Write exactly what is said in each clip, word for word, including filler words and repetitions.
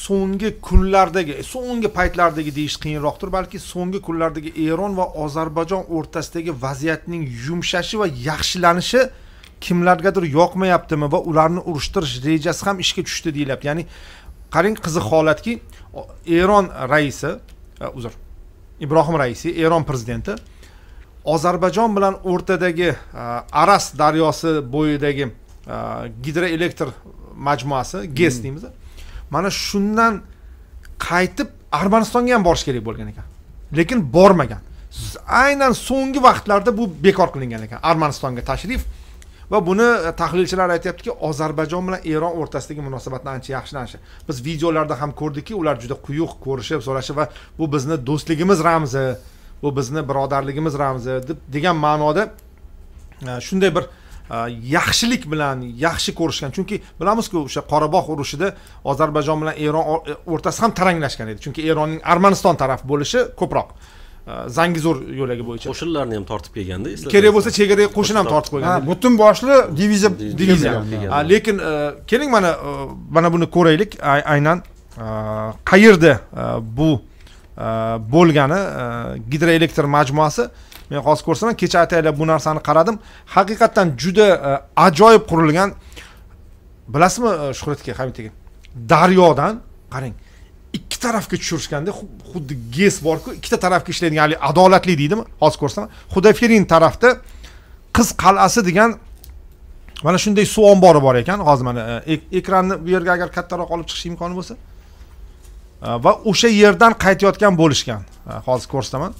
so'nggi kunlardagi, so'nggi paytlardagi deyish qiyinroqdir, balki so'nggi kunlardagi Eron va Ozarbayjon o'rtasidagi vaziyatning yumshashi va yaxshilanishi kimlargadir yoqmayaptimi va ularni urushtirish rejasi ham ishga tushdi deyilyapti. Ya'ni qarang, qiziq holatki, Eron raisi, uzr, Ibrohim Raisi, Eron prezidenti Ozarbayjon bilan o'rtadagi Aras daryosi bo'yidagi gidroelektr majmuasi, GES deymiz. Mana shundan qaytib Armanistonga ham borish kerak bo'lgan ekan. Lekin bormagan. Aynan so'nggi vaqtlarda bu bekor qilingan ekan, Armanistonga tashrif. Va buni tahlilchilar aytayaptiki, Ozarbayjon bilan Eron o'rtasidagi munosabatlar ancha yaxshilanishi. Biz videolarda ham ko'rdikki, ular juda quyuq ko'rishib, so'rashib va bu bizni do'stligimiz ramzi, bu bizni birodarligimiz ramzi deb degan ma'noda shunday bir yaxshilik bilan yaxshi ko'rishgan. Chunki bilamiz-ku, o'sha Qorabog' urushida Ozarbayjon bilan Eron o'rtasi ham taranglashgan edi. Chunki Eronning Armaniston taraf bo'lishi ko'proq Zangizur yo'lagi bo'yicha qo'shinlarni ham tortib kelganda, kerak bo'lsa chegaraga qo'shin ham tortib qo'ygan. Ha, butun boshli diviziya diviziya. Lekin keling mana mana buni ko'raylik. Aynan qayerda bu bo'lgani, gidroelektr majmuasi. Men hozir ko'rsaman, kecha ataylar bu narsani qaradim. Haqiqatan juda ajoyib qurilgan. Bilasizmi Shuhrat aka, Hamid aka? Daryodan qarang, ikki tarafga tushirishganda xuddi GES bor-ku, ikkita tarafga ishlaydigan, ya'ni adolatli deydimi? Hozir ko'rsaman. Xudoyfirin tarafda Qiz qal'asi degan mana shunday suv ombori bor ekan. Hozir mana ekranni bu yerga agar kattaroq olib chiqish imkoni bo'lsa, va o'sha yerdan qaytayotgan bo'lishgan. Hozir ko'rsaman.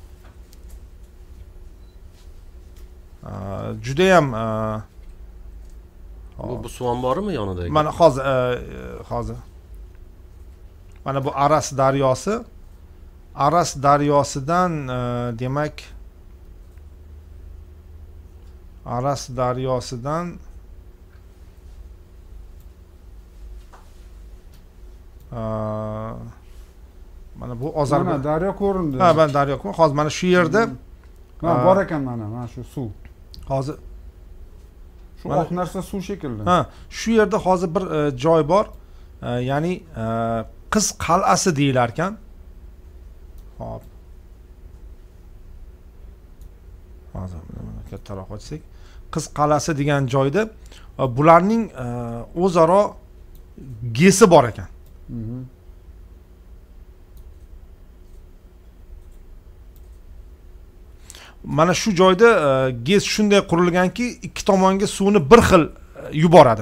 Juda ham bu bu suv omborimi yonidagi? Mana hozir hozir mana bu Aras daryosi. Aras daryosidan demak Aras daryosidan mana bu Ozarbayjon. Mana daryo ko'rindi. Ha, mana daryo ko'rindi. Hozir mana shu yerda mana bor ekan, mana mana shu suv. Hozir shu oq narsa suv shekilli. Ha, shu yerda hozir bir joy bor. Ya'ni Qiz qal'asi deyilar ekan. Hop. Hozir mana kattaroq ochsak, Qiz qal'asi degan joyda bularning o'zaro gesi bor ekan. Mana shu joyda GES shunday qurilganki, ikki tomonga suvni bir xil yuboradi.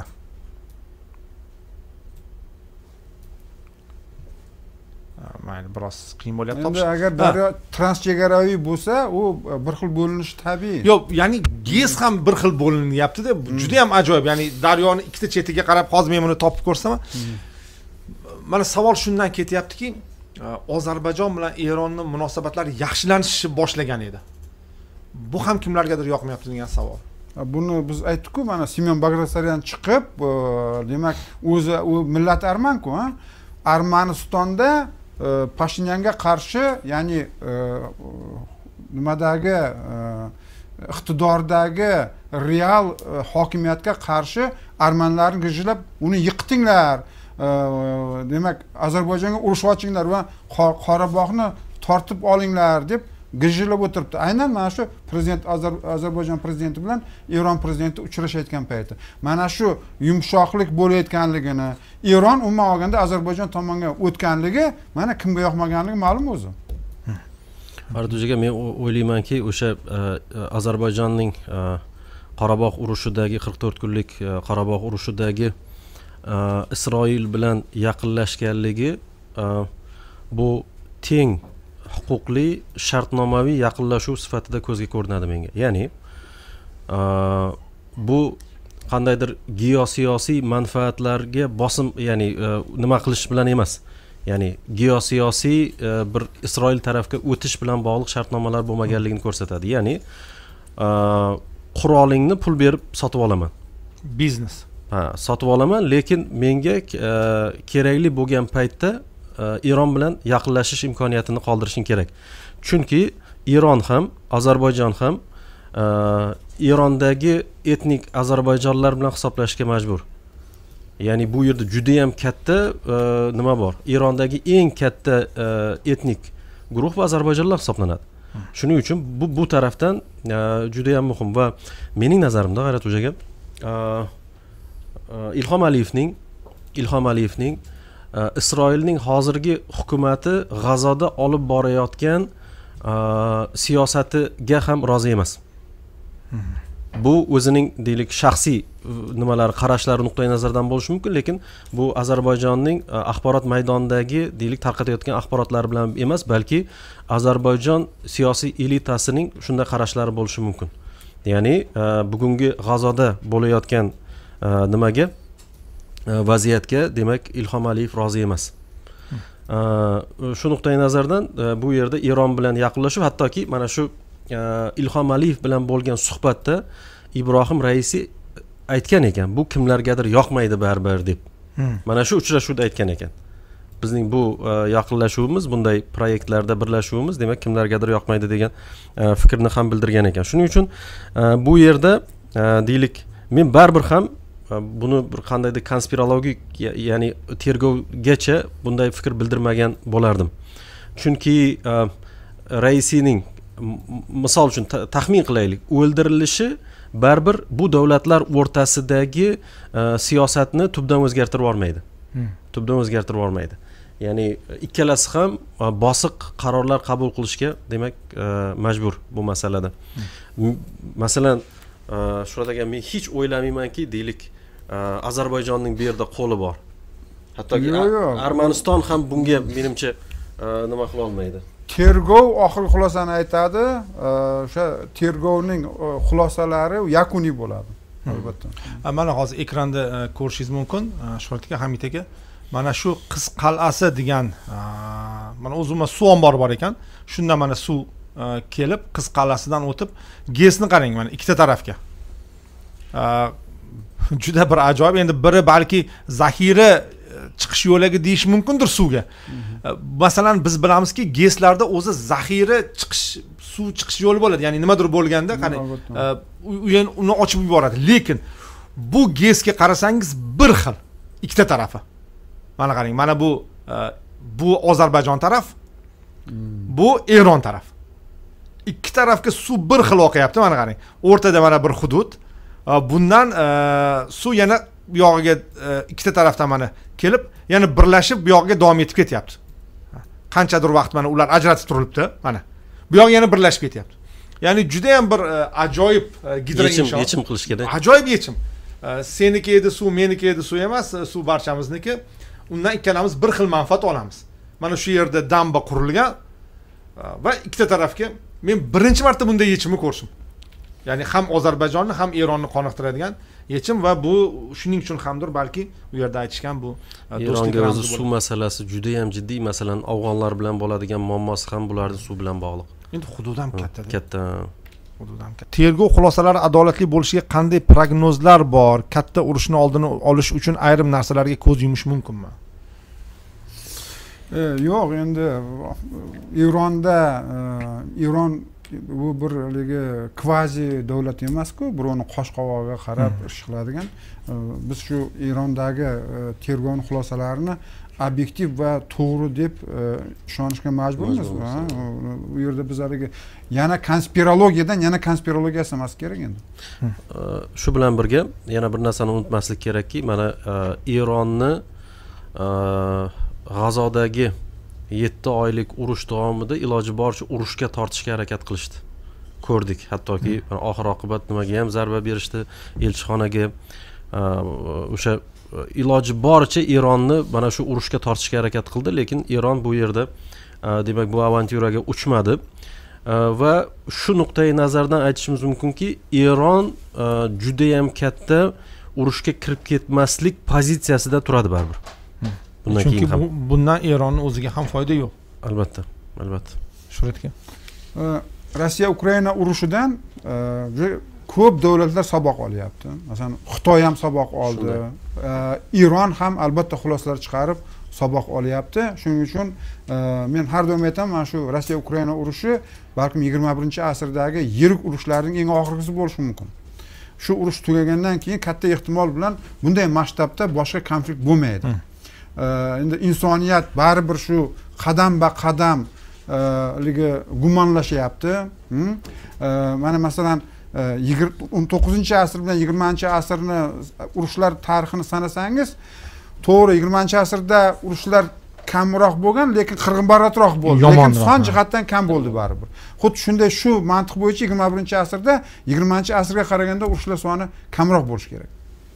Mayli, biroz qiyin bo'lyapti topish. Endi agar daryo transchegaraviy bo'lsa, u bir xil bo'linishi tabiiy. Yo'q, ya'ni GES ham bir xil bo'linyapti-da. Juda ham ajoyib. Ya'ni daryoni ikkita chetiga qarab, hozir men buni topib ko'rsaman. Mana savol shundan ketyaptiki, Ozarbayjon bilan Eronning munosabatlari yaxshilanishi boshlagan edi. Bu ham kimlargadir yoqmayapti degan savol. Buni biz aytdik-ku, mana Semyon Bagdasaryan chiqib, demak, o'zi u millat arman-ku, ha? Armanistonda Pashinyanga qarshi, ya'ni nimadagi iqtidordagi real hokimiyatga qarshi armanlarni g'ijilab, uni yiqitinglar. Demak, Ozarbayjonga urush ochinglar va Qorabog'ni tortib olinglar deb g'ijilab o'tiribdi. Aynan mana shu prezident Ozarbayjon prezidenti bilan Eron prezidenti uchrashayotgan payti. Mana shu yumshoqlik bo'layotganligini, Eron umuman olganda Ozarbayjon tomonga o'tganligi mana kimga yoqmaganligi ma'lum o'zi. Fardujaga, men o'ylaymanki, o'sha Ozarbayjonning Qorabog' urushidagi qirq to'rt kunlik Qorabog' urushidagi Isroil bilan yaqinlashganligi bu teng huquqli shartnomaviy yaqinlashuv sifatida ko'zga ko'rinadi menga. Ya'ni bu qandaydir geosiyosiy manfaatlarga bosim, ya'ni nima qilish bilan emas. Ya'ni geosiyosiy bir Isroil tarafga o'tish bilan bog'liq shartnomalar bo'lmaganligini ko'rsatadi. Ya'ni qurolingni pul berib sotib olaman. Biznes. Ha, sotib olaman, lekin menga kerakli bo'lgan paytda Eron bilan yaqinlashish imkoniyatini qoldirishing kerak. Chunki Eron ham, Ozarbayjon ham Erondagi etnik ozarbayjonlar bilan hisoblashishga majbur. Ya'ni bu yerda juda ham katta nima bor? Erondagi eng katta etnik guruh va ozarbayjonlar hisoblanadi. Shuning uchun bu bu tarafdan juda ham muhim va mening nazarimda G'ayrat Xo'jaga Ilhom Aliyevning Ilhom Aliyevning Isroilning hozirgi hukumati G'azoda olib borayotgan siyosatiga ham rozi emas. Bu o'zining deylik shaxsiy nimalar qarashlari nuqtai nazardan bo'lishi mumkin, lekin bu Ozarbayjonning axborot maydonidagi deylik tarqatayotgan axborotlari bilan emas, balki Ozarbayjon siyosiy elitasining shunday qarashlari bo'lishi mumkin. Ya'ni bugungi G'azoda bo'layotgan nimaga vaziyatga demak Ilhom Aliyev rozi emas. Shu nuqtai nazardan bu yerda Eron bilan yaqinlashuv, hattoki mana shu Ilhom Aliyev bilan bo'lgan suhbatda Ibrohim Raisi aytgan ekan, bu kimlargadir yoqmaydi baribir deb. Mana shu uchrashuvda aytgan ekan. Bizning bu yaqinlashuvimiz, bunday proyektlarda birlashuvimiz demak kimlargadir yoqmaydi degan fikrni ham bildirgan ekan. Shuning uchun bu yerda deylik men baribir ham buni bir qandaydir konspirologik, ya'ni tergovgacha bunday fikr bildirmagan bo'lardim. Chunki Raisining misol uchun taxmin qilaylik, o'ldirilishi baribir bu davlatlar o'rtasidagi siyosatni tubdan o'zgartirib olmaydi. Tubdan o'zgartirib olmaydi. Ya'ni ikkalasi ham bosiq qarorlar qabul qilishga demak majbur bu masalada. Masalan, shuradaga men hech o'ylamaymanki, deylik Ozarbayjonning bu yerda qo'li bor. Hattoki Armaniston ham bunga menimcha nima qila olmaydi. Tergov oxirgi xulosani aytadi, o'sha tergovning xulosalari yakuniy bo'ladi. Albatta. Mana hozir ekranda ko'rishingiz mumkin, Shuhrat aka, Hamid aka. Mana shu Qiz qal'asi degan mana o'zimda suv ombori bor ekan. Shunda mana suv kelib Qiz qal'asidan o'tib, GESni qarang mana ikkita tarafga. Juda bir ajoyib. Endi biri balki zaxira chiqish yo'lagi deyish mumkindir suvga. Masalan, biz bilamizki, GESlarda o'zi zaxira chiqish, suv chiqish yo'li bo'ladi. Ya'ni nimadir bo'lganda, qani uni ochib yuboradi. Lekin bu GESga qarasangiz bir xil ikkita tarafi. Mana qarang, mana bu bu Ozarbayjon taraf, bu Eron taraf. Ikki tarafga suv bir xil oqyapti, mana qarang. O'rtada mana bir hudud. Bundan suv yana bu yog'iga ikkita tarafdan mana kelib, yana birlashib bu yog'iga davom etib ketyapti. Qanchadir vaqt mana ular ajratib turilibdi, mana. Bu yoq yana birlashib ketyapti. Ya'ni juda ham bir ajoyib gidroinshoot. Yechim qilish kerak. Ajoyib yechim. Seniki edi suv, meniki edi suv emas, suv barchamizniki. Undan ikkalamiz bir xil manfaat olamiz. Mana shu yerda damba qurilgan va ikkita tarafga men birinchi marta bunday yechimni ko'rdim. Ya'ni ham Ozarbayjonni ham Eronni qoniqtiradigan yechim va bu shuning uchun hamdir balki u yerda aytishgan bu Eronga o'zi suv masalasi juda ham jiddiy, masalan, afg'onlar bilan bo'ladigan muammosi ham bularning suv bilan bog'liq. Endi hudud ham katta. Katta. Hudud ham katta. Tergov xulosalari adolatli bo'lishiga qanday prognozlar bor? Katta urushni oldini olish uchun ayrim narsalarga ko'z yumish mumkinmi? Yo'q, endi Eronda Eron bu bir haligi kvazi davlat emas-ku, birovni qosh qovog'iga qarab ish qiladigan. Biz shu Erondagi tergov xulosalarini obyektiv va to'g'ri deb ishonishga majburmiz. U yerda biz haligi yana konspirologiyadan yana konspirologiya emas kerak endi. Shu bilan birga yana bir narsani unutmaslik kerakki, mana Eronni G'azodagi yetti oylik urush davomida iloji boricha urushga tortishga harakat qilishdi. Ko'rdik, hattoki oxir oqibat nimaga ham zarba berishdi, elchixonaga. O'sha iloji boricha Eronni mana shu urushga tortishga harakat qildi, lekin Eron bu yerda demak bu avanturaga uchmadi. Va shu nuqtai nazardan aytishimiz mumkinki, Eron juda ham katta urushga kirib ketmaslik pozitsiyasida turadi baribir. Chunki bundan Eronning o'ziga ham foyda yo'q. Albatta, albatta. Shuhratga. Rossiya Ukraina urushidan ko'p davlatlar saboq olyapti. Masalan, Xitoy ham saboq oldi. Eron ham albatta xulosalar chiqarib saboq olyapti. Shuning uchun men har doim aytaman, mana shu Rossiya Ukraina urushi balkim yigirma birinchi asrdagi yirik urushlarning eng oxirgisi bo'lishi mumkin. shu urush tugagandan keyin katta ehtimol bilan bunday masshtabda boshqa konflikt bo'lmaydi. Endi insoniyat baribir shu qadam ba qadam ligi gumonlashyapti. Mana masalan o'n to'qqizinchi asr bilan yigirmanchi asrni urushlar tarixini sanasangiz, to'g'ri yigirmanchi asrda urushlar kamroq bo'lgan, lekin qirg'inbarroq bo'ldi. Lekin son jihatdan kam bo'ldi baribir. Xuddi shunday shu mantiq bo'yicha yigirma birinchi asrda yigirmanchi asrga qaraganda urushlar soni kamroq bo'lishi kerak.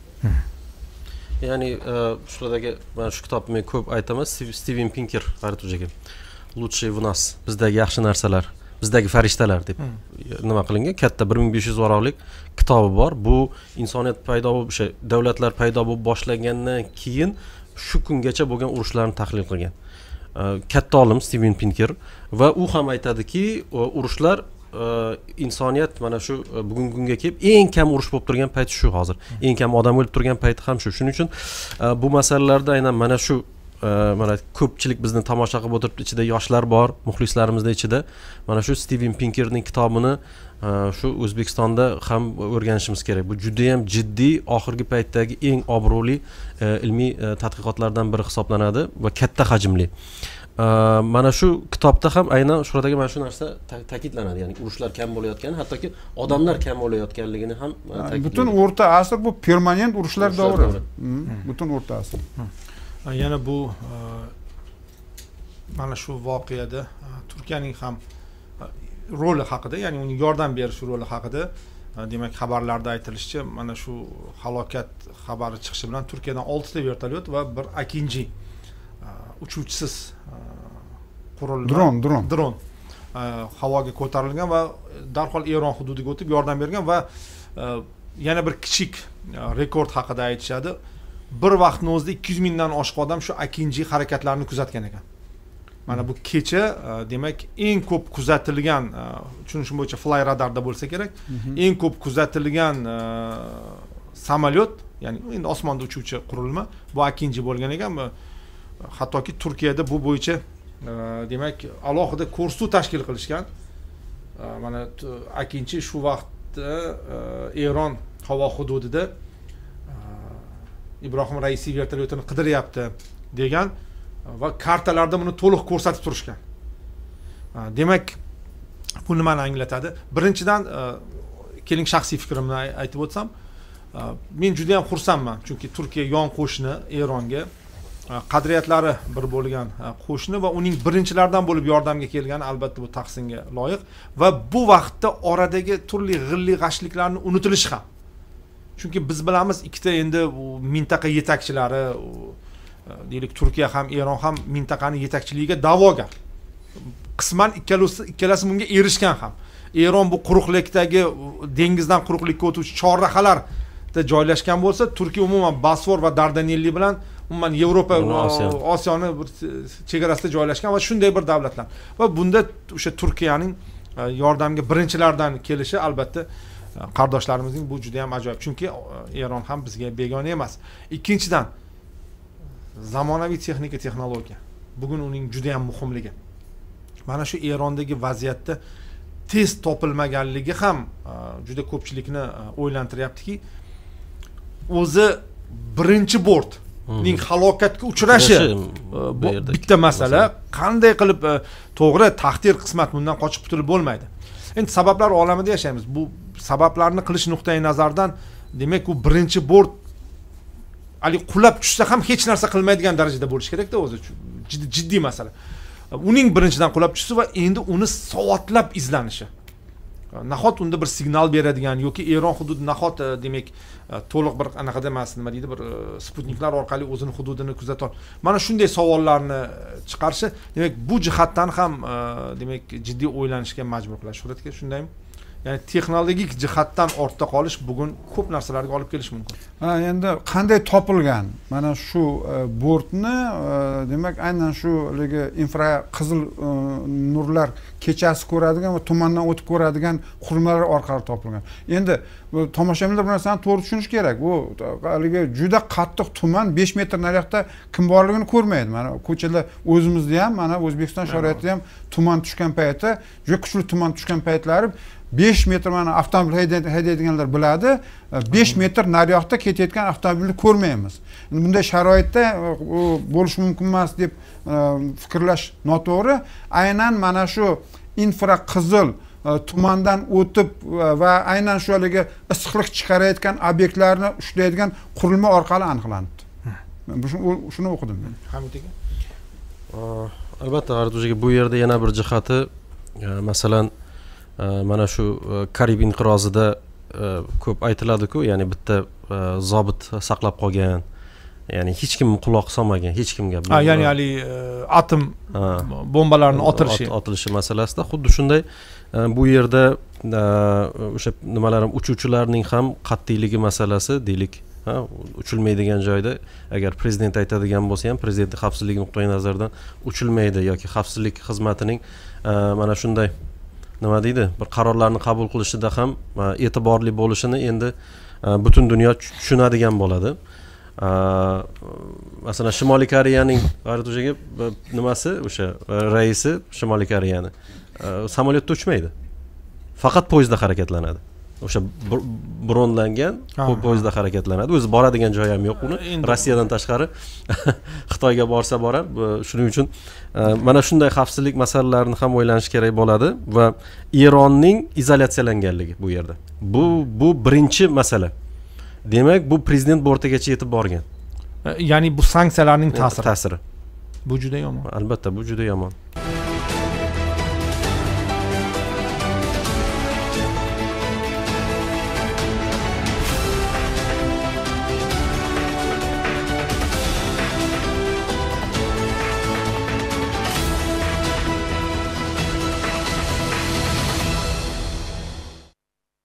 Ya'ni shulardagi mana shu kitobni men ko'p aytaman, Steven Pinker qaratujaga. Лучшие в нас, bizdagi yaxshi narsalar, bizdagi farishtalar deb nima qilingan katta bir ming besh yuz varaqlik kitobi bor. Bu insoniyat paydo bo'lib, o'sha davlatlar paydo bo'lib boshlagandan keyin shu kungacha bo'lgan urushlarni tahlil qilgan. Katta olim Steven Pinker va u ham aytadiki, urushlar insoniyat mana shu bugungi kunga kelib eng kam urush bo'lib turgan payti shu hozir. Eng kam odam o'lib turgan payti ham shu. Shuning uchun bu masalalarda aynan mana shu mana ko'pchilik bizni tomosha qilib o'tiribdi, ichida yoshlar bor, muxlislarimizning ichida. Mana shu Steven Pinkerning kitobini shu O'zbekistonda ham o'rganishimiz kerak. Bu juda ham jiddiy, oxirgi paytdagi eng obro'li ilmiy tadqiqotlardan biri hisoblanadi va katta hajmli. Mana shu kitobda ham aynan shuradagi mana shu narsa ta'kidlanadi, ya'ni urushlar kam bo'layotgani, hattoki odamlar kam bo'layotganligini ham ta'kidlanadi. Butun o'rta asr bu permanent urushlar davri. Butun o'rta asr. Yana bu mana shu voqeada Turkiyaning ham roli haqida, ya'ni uning yordam berish roli haqida, demak xabarlarda aytilishicha, mana shu halokat xabari chiqishi bilan Turkiyadan olti ta vertolyot va bir Akinji uchuvchisiz qurilma dron dron dron havoga ko'tarilgan va darhol Eron hududiga o'tib yordam bergan va yana bir kichik rekord haqida aytishadi. Bir vaqtning o'zida ikki yuz mingdan oshiq odam shu Akinji harakatlarini kuzatgan ekan. Mana bu kecha demak eng ko'p kuzatilgan, tushunishim bo'yicha fly radarda bo'lsa kerak, eng ko'p kuzatilgan samolyot, ya'ni endi osmonda uchuvchi qurilma bu Akinji bo'lgan ekan. Hattoki Turkiyada bu bo'yicha demak alohida ko'rsatuv tashkil qilishgan. Mana Akinji shu vaqtda Eron havo hududida Ibrohim Raisi vertolyotini qidiryapti degan va kartalarda buni to'liq ko'rsatib turishgan. Demak, bu nimani anglatadi? Birinchidan, keling shaxsiy fikrimni aytib o'tsam, men juda ham xursandman, chunki Turkiya yon qo'shni Eronga qadriyatlari bir bo'lgan qo'shni va uning birinchilardan bo'lib yordamga kelgani albatta bu tahsinga loyiq va bu vaqtda oradagi turli g'illi g'ashliklarni unutilishi ham. Chunki biz bilamiz, ikkita endi mintaqa yetakchilari, deylik Turkiya ham Eron ham mintaqaning yetakchiligiga da'vogar. Qisman ikkalasi ikkalasi bunga erishgan ham. Eron bu quruqlikdagi dengizdan quruqlikka o'tuvchi chorrahalarda joylashgan bo'lsa, Turkiya umuman Bosfor va Dardanelli bilan umuman Yevropa va Osiyoni bir chegarasida joylashgan va shunday bir davlatlar. Va bunda o'sha Turkiyaning yordamga birinchilardan kelishi albatta qardoshlarimizning bu juda ham ajoyib. Chunki Eron ham bizga begona emas. Ikkinchidan, zamonaviy texnika, texnologiya. Bugun uning juda ham muhimligi. Mana shu Erondagi vaziyatda tez topilmaganligi ham juda ko'pchilikni o'ylantiryaptiki, o'zi birinchi bort ning halokatga uchrashi bu bitta masala. Qanday qilib, to'g'ri, taqdir qismat bundan qochib qutulib bo'lmaydi. Endi sabablar olamida yashaymiz. Bu sabablarni qilish nuqtai nazardan demak u birinchi bort ali qulab tushsa ham hech narsa qilmaydigan darajada bo'lish kerak-da, o'zi jiddiy masala. Uning birinchidan qulab tushsa va endi uni soatlab izlanishi. Nahot unda bir signal beradigan yoki Eron hududi nahot demak to'liq bir anaqada emas, nima deydi, bir sputniklar orqali o'zini hududini kuzatar. Mana shunday savollarni chiqarishi demak bu jihatdan ham demak jiddiy o'ylanishga majbur qiladi. Shuhratga shundaymi? Ya'ni texnologik jihatdan ortda qolish bugun ko'p narsalarga olib kelish mumkin. Ha, endi qanday topilgan? Mana shu bortni demak aynan shu infra qizil nurlar kechasi ko'radigan va tumandan o'tib ko'radigan qurilmalar orqali topilgan. Endi tomoshabinlar bu narsani to'g'ri tushunish kerak. Bu haligi juda qattiq tuman, besh metr nariyoqda kim borligini ko'rmaydi. Mana ko'chada o'zimizda ham, mana O'zbekiston sharoitida ham tuman tushgan paytda, juda kuchli tuman tushgan paytlari besh metr mana avtomobil haydaydiganlar biladi, besh metr nariyoqda ketayotgan avtomobilni ko'rmaymiz. Bunday sharoitda bo'lishi mumkin emas deb fikrlash noto'g'ri. Aynan mana shu infraqizil tumandan o'tib va aynan shu haligi issiqlik chiqarayotgan obyektlarni ushlaydigan qurilma orqali aniqlanibdi. Shuni o'qidim men. Hamid aka. Albatta, G'aratujaga bu yerda yana bir jihati, masalan, mana shu Karib inqirozida ko'p aytiladi-ku, ya'ni bitta zobit saqlab qolgan, ya'ni hech kim quloq solmagan, hech kimga. Ha, ya'ni hali atom bombalarini otilishi otilishi masalasida xuddi shunday bu yerda o'sha nimalar ham, uchuvchilarning ham qat'iyligi masalasi deylik, ha, uchilmaydigan joyda agar prezident aytadigan bo'lsa ham, prezident xavfsizlik nuqtai nazaridan uchilmaydi yoki xavfsizlik xizmatining mana shunday nima deydi, bir qarorlarni qabul qilishida ham e'tiborli bo'lishini endi butun dunyo tushunadigan bo'ladi. Masalan, Shimoliy Koreyaning G'aratujaga nimasi, o'sha raisi Shimoliy Koreyani samolyotda uchmaydi. Faqat poyezdda harakatlanadi. O'sha bronlangan poyezdda harakatlanadi. O'zi boradigan joyi ham yo'q uni. Rossiyadan tashqari Xitoyga borsa borar. Shuning uchun mana shunday xavfsizlik masalalarini ham o'ylanish kerak bo'ladi va Eronning izolyatsiyalanganligi bu yerda. Bu bu birinchi masala. Demak, bu prezident bortigacha yetib borgan. Ya'ni bu sanksiyalarning ta'siri. Ta'siri. Bu juda yomon. Albatta, bu juda yomon.